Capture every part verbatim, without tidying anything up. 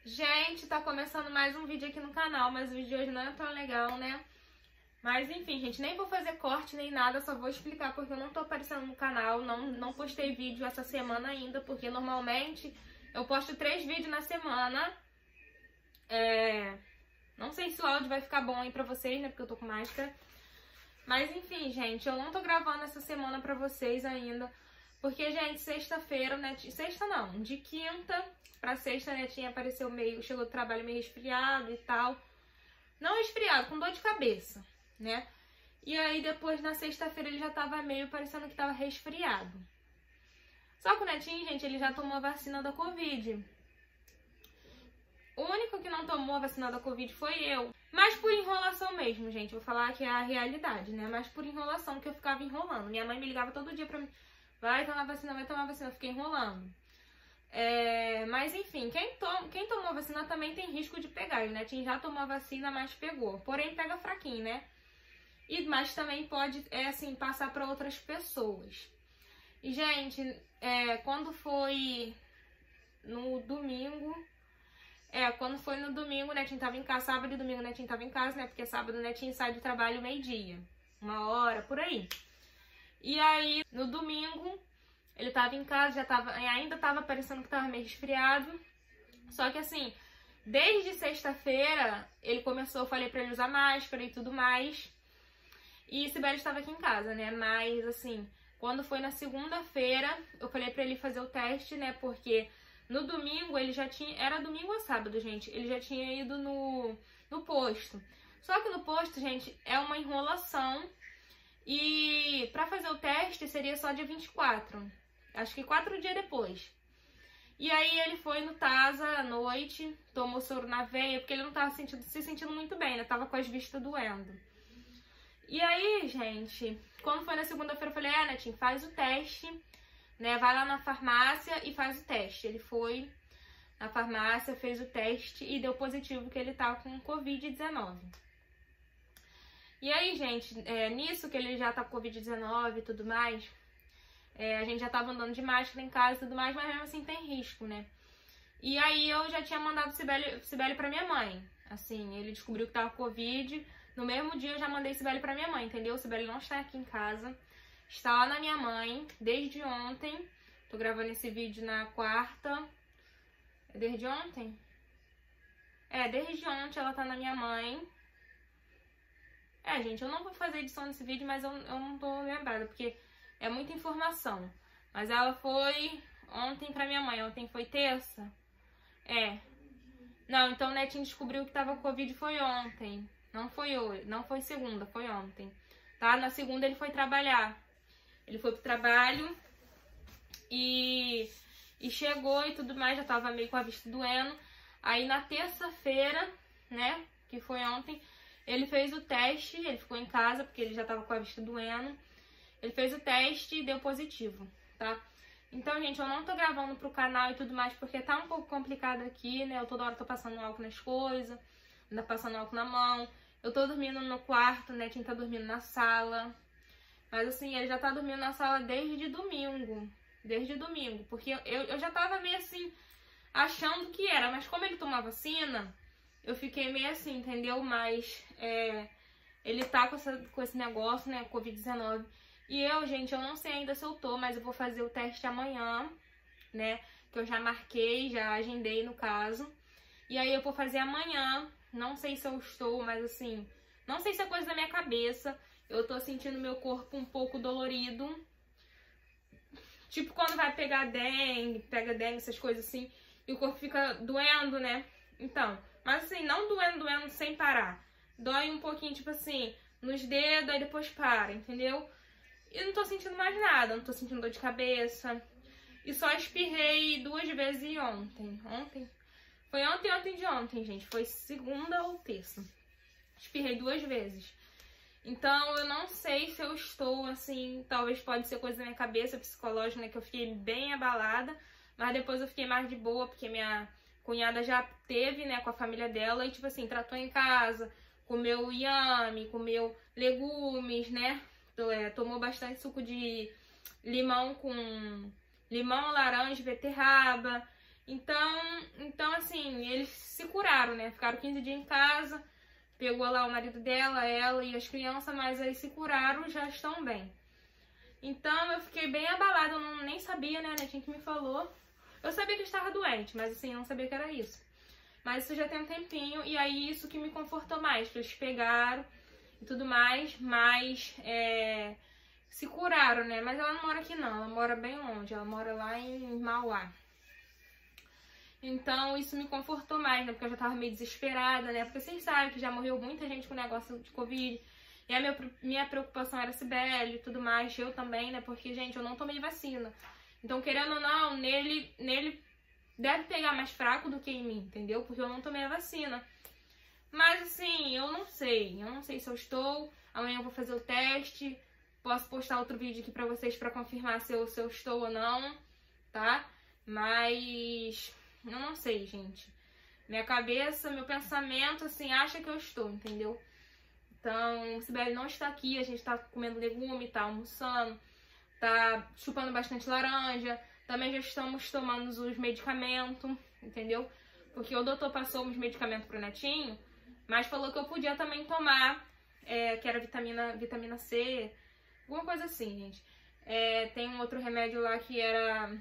Gente, tá começando mais um vídeo aqui no canal, mas o vídeo de hoje não é tão legal, né? Mas enfim, gente, nem vou fazer corte nem nada, só vou explicar porque eu não tô aparecendo no canal, não, não postei vídeo essa semana ainda, porque normalmente eu posto três vídeos na semana. É... Não sei se o áudio vai ficar bom aí pra vocês, né, porque eu tô com máscara. Mas enfim, gente, eu não tô gravando essa semana pra vocês ainda, porque, gente, sexta-feira, né, sexta não, de quinta pra sexta, né, tinha apareceu meio, chegou do trabalho meio resfriado e tal. Não resfriado, com dor de cabeça, né? E aí depois na sexta-feira ele já tava meio parecendo que tava resfriado. Só que o Netinho, gente, ele já tomou a vacina da Covid. O único que não tomou a vacina da Covid foi eu. Mas por enrolação mesmo, gente. Vou falar que é a realidade, né? Mas por enrolação, que eu ficava enrolando. Minha mãe me ligava todo dia pra mim. Vai tomar vacina, vai tomar vacina. Eu fiquei enrolando. É... Mas enfim, quem, tom... quem tomou a vacina também tem risco de pegar. O Netinho já tomou a vacina, mas pegou. Porém, pega fraquinho, né? E, mas também pode, é, assim, passar para outras pessoas. E, gente, é, quando foi no domingo... É, quando foi no domingo, o Netinho tava em casa. Sábado e domingo o Netinho tava em casa, né? Porque sábado o Netinho sai do trabalho meio-dia. Uma hora, por aí. E aí, no domingo, ele tava em casa, já tava, ainda tava parecendo que tava meio resfriado. Só que assim, desde sexta-feira, ele começou, eu falei pra ele usar máscara e tudo mais. E Sibeli estava aqui em casa, né? Mas assim, quando foi na segunda-feira, eu falei pra ele fazer o teste, né? Porque no domingo ele já tinha... Era domingo ou sábado, gente? Ele já tinha ido no, no posto. Só que no posto, gente, é uma enrolação. E pra fazer o teste seria só dia vinte e quatro. Acho que quatro dias depois. E aí ele foi no Tasa à noite, tomou soro na veia, porque ele não tava sentindo, se sentindo muito bem, né? Tava com as vistas doendo. E aí, gente, quando foi na segunda-feira, eu falei, é, Netinho, faz o teste, né? Vai lá na farmácia e faz o teste. Ele foi na farmácia, fez o teste e deu positivo que ele tá com covid dezenove. E aí, gente, é, nisso que ele já tá com covid dezenove e tudo mais, é, a gente já tava andando de máscara em casa e tudo mais, mas mesmo assim tem risco, né? E aí eu já tinha mandado o Sibeli, Sibeli pra minha mãe. Assim, ele descobriu que tava com covid. No mesmo dia eu já mandei Sibeli pra minha mãe, entendeu? Sibeli não está aqui em casa. Está lá na minha mãe desde ontem. Tô gravando esse vídeo na quarta. É desde ontem? É, desde ontem ela tá na minha mãe. É, gente, eu não vou fazer edição nesse vídeo, mas eu, eu não tô lembrada, porque é muita informação. Mas ela foi ontem pra minha mãe. Ontem foi terça? É. Não, então o Netinho descobriu que tava com Covid foi ontem. Não foi hoje, não foi segunda, foi ontem. Tá? Na segunda ele foi trabalhar. Ele foi pro trabalho e, e chegou e tudo mais, já tava meio com a vista doendo. Aí na terça-feira, né, que foi ontem, ele fez o teste, ele ficou em casa porque ele já tava com a vista doendo. Ele fez o teste e deu positivo, tá? Então, gente, eu não tô gravando pro canal e tudo mais porque tá um pouco complicado aqui, né? Eu toda hora tô passando álcool nas coisas, ainda passando álcool na mão. Eu tô dormindo no quarto, né? Quem tá dormindo na sala. Mas assim, ele já tá dormindo na sala desde domingo. Desde domingo. Porque eu, eu já tava meio assim, achando que era. Mas como ele tomou a vacina, eu fiquei meio assim, entendeu? Mas é, ele tá com, essa, com esse negócio, né? covid dezenove. E eu, gente, eu não sei ainda se eu tô, mas eu vou fazer o teste amanhã, né? Que eu já marquei, já agendei no caso. E aí eu vou fazer amanhã. Não sei se eu estou, mas assim, não sei se é coisa da minha cabeça. Eu tô sentindo meu corpo um pouco dolorido. Tipo quando vai pegar dengue, pega dengue, essas coisas assim, e o corpo fica doendo, né? Então, mas assim, não doendo, doendo sem parar. Dói um pouquinho, tipo assim, nos dedos, aí depois para, entendeu? E não tô sentindo mais nada, não tô sentindo dor de cabeça. E só espirrei duas vezes ontem. Ontem? Foi ontem, ontem de ontem, gente. Foi segunda ou terça. Espirrei duas vezes. Então, eu não sei se eu estou, assim, talvez pode ser coisa da minha cabeça psicológica, né? Que eu fiquei bem abalada. Mas depois eu fiquei mais de boa, porque minha cunhada já teve, né, com a família dela. E, tipo assim, tratou em casa, comeu inhame, comeu legumes, né? Tomou bastante suco de limão com limão, laranja, beterraba. Então, então assim, eles se curaram, né? Ficaram quinze dias em casa, pegou lá o marido dela, ela e as crianças, mas aí se curaram, já estão bem. Então eu fiquei bem abalada, eu não, nem sabia, né? A netinha que me falou. Eu sabia que eu estava doente, mas assim, eu não sabia que era isso. Mas isso já tem um tempinho, e aí isso que me confortou mais, que eles pegaram e tudo mais, mas é, se curaram, né? Mas ela não mora aqui não, ela mora bem longe, ela mora lá em Mauá. Então isso me confortou mais, né? Porque eu já tava meio desesperada, né? Porque vocês sabem que já morreu muita gente com negócio de Covid. E a minha, minha preocupação era a Cibele e tudo mais, eu também, né? Porque, gente, eu não tomei vacina. Então, querendo ou não, nele, nele deve pegar mais fraco do que em mim, entendeu? Porque eu não tomei a vacina. Mas, assim, eu não sei. Eu não sei se eu estou. Amanhã eu vou fazer o teste. Posso postar outro vídeo aqui pra vocês pra confirmar se eu, se eu estou ou não, tá? Mas eu não sei, gente. Minha cabeça, meu pensamento, assim, acha que eu estou, entendeu? Então, Cibele não está aqui, a gente tá comendo legume, tá almoçando, tá chupando bastante laranja. Também já estamos tomando os medicamentos, entendeu? Porque o doutor passou os medicamentos pro netinho, mas falou que eu podia também tomar, é, que era vitamina, vitamina C, alguma coisa assim, gente. É, tem um outro remédio lá que era,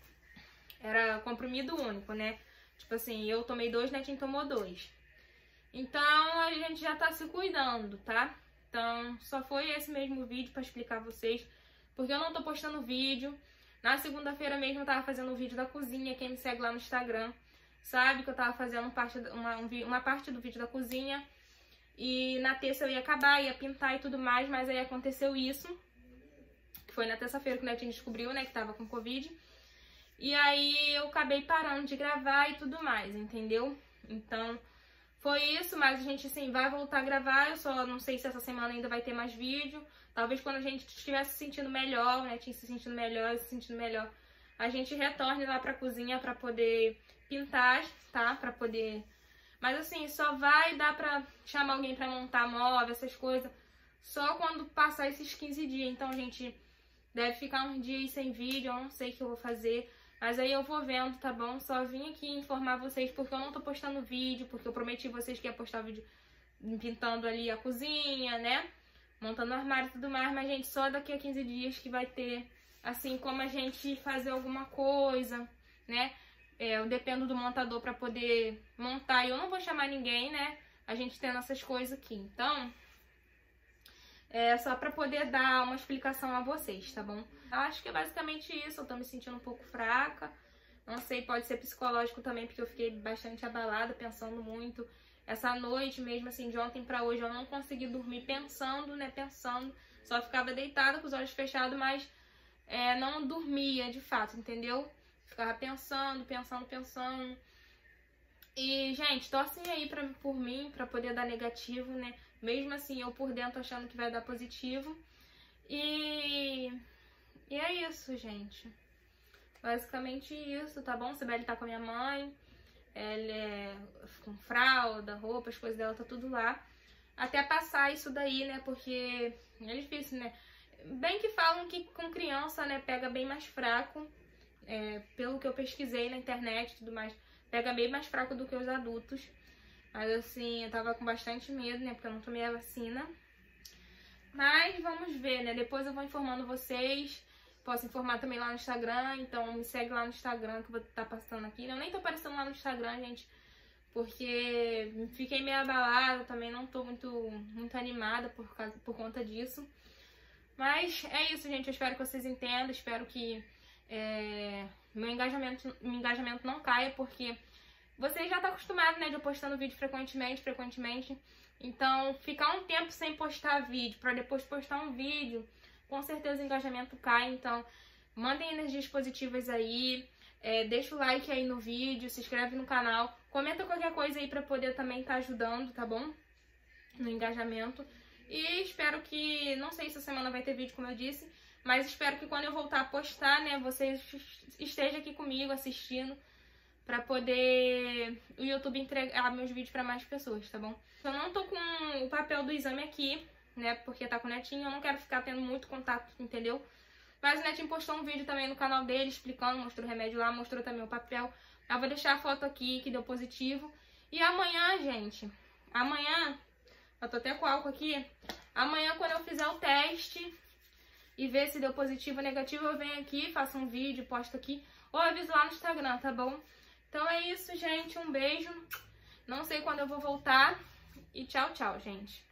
era comprimido único, né? Tipo assim, eu tomei dois, netinho tomou dois. Então, a gente já tá se cuidando, tá? Então, só foi esse mesmo vídeo pra explicar a vocês, porque eu não tô postando vídeo. Na segunda-feira mesmo eu tava fazendo um vídeo da cozinha, quem me segue lá no Instagram sabe que eu tava fazendo parte, uma, uma parte do vídeo da cozinha. E na terça eu ia acabar, ia pintar e tudo mais, mas aí aconteceu isso. Que foi na terça-feira que o netinho descobriu, né, que tava com Covid. E aí eu acabei parando de gravar e tudo mais, entendeu? Então... foi isso, mas a gente, assim, vai voltar a gravar. Eu só não sei se essa semana ainda vai ter mais vídeo. Talvez quando a gente estiver se sentindo melhor, né, se sentindo melhor, se sentindo melhor, a gente retorne lá pra cozinha pra poder pintar, tá? Pra poder... Mas, assim, só vai dar pra chamar alguém pra montar móvel, essas coisas, só quando passar esses quinze dias. Então, gente, deve ficar uns dias sem vídeo, eu não sei o que eu vou fazer. Mas aí eu vou vendo, tá bom? Só vim aqui informar vocês porque eu não tô postando vídeo, porque eu prometi vocês que ia postar vídeo pintando ali a cozinha, né? Montando o armário e tudo mais, mas, gente, só daqui a quinze dias que vai ter, assim, como a gente fazer alguma coisa, né? É, eu dependo do montador pra poder montar e eu não vou chamar ninguém, né? A gente tendo essas coisas aqui. Então, é só pra poder dar uma explicação a vocês, tá bom? Eu acho que é basicamente isso, eu tô me sentindo um pouco fraca. Não sei, pode ser psicológico também, porque eu fiquei bastante abalada, pensando muito. Essa noite mesmo, assim, de ontem pra hoje, eu não consegui dormir pensando, né, pensando. Só ficava deitada com os olhos fechados, mas é, não dormia de fato, entendeu? Ficava pensando, pensando, pensando. E, gente, torcem aí pra, por mim, pra poder dar negativo, né? Mesmo assim, eu por dentro achando que vai dar positivo. E... E é isso, gente. Basicamente isso, tá bom? Cibele tá com a minha mãe. Ela é com fralda, roupa, as coisas dela, tá tudo lá. Até passar isso daí, né? Porque é difícil, né? Bem que falam que com criança, né, pega bem mais fraco. É, pelo que eu pesquisei na internet e tudo mais, pega bem mais fraco do que os adultos. Mas assim, eu tava com bastante medo, né? Porque eu não tomei a vacina. Mas vamos ver, né? Depois eu vou informando vocês. Posso informar também lá no Instagram, então me segue lá no Instagram que eu vou estar passando aqui. Eu nem tô aparecendo lá no Instagram, gente, porque fiquei meio abalada, também não tô muito, muito animada por, causa, por conta disso. Mas é isso, gente, eu espero que vocês entendam, espero que é, meu engajamento, meu engajamento não caia, porque vocês já estão acostumados, né, de eu postando vídeo frequentemente, frequentemente. Então, ficar um tempo sem postar vídeo, pra depois postar um vídeo, com certeza o engajamento cai. Então, mandem energias positivas aí, é, deixa o like aí no vídeo, se inscreve no canal, comenta qualquer coisa aí pra poder também estar tá ajudando, tá bom? No engajamento. E espero que, não sei se essa semana vai ter vídeo, como eu disse, mas espero que quando eu voltar a postar, né, vocês estejam aqui comigo assistindo, pra poder o YouTube entregar meus vídeos pra mais pessoas, tá bom? Eu não tô com o papel do exame aqui, né, porque tá com o netinho, eu não quero ficar tendo muito contato, entendeu? Mas o netinho postou um vídeo também no canal dele, explicando, mostrou o remédio lá, mostrou também o papel, Eu vou deixar a foto aqui que deu positivo. E amanhã, gente, amanhã, eu tô até com álcool aqui. Amanhã, quando eu fizer o teste e ver se deu positivo ou negativo, eu venho aqui, faço um vídeo, posto aqui, ou aviso lá no Instagram, tá bom? Então é isso, gente. Um beijo. Não sei quando eu vou voltar. E tchau, tchau, gente.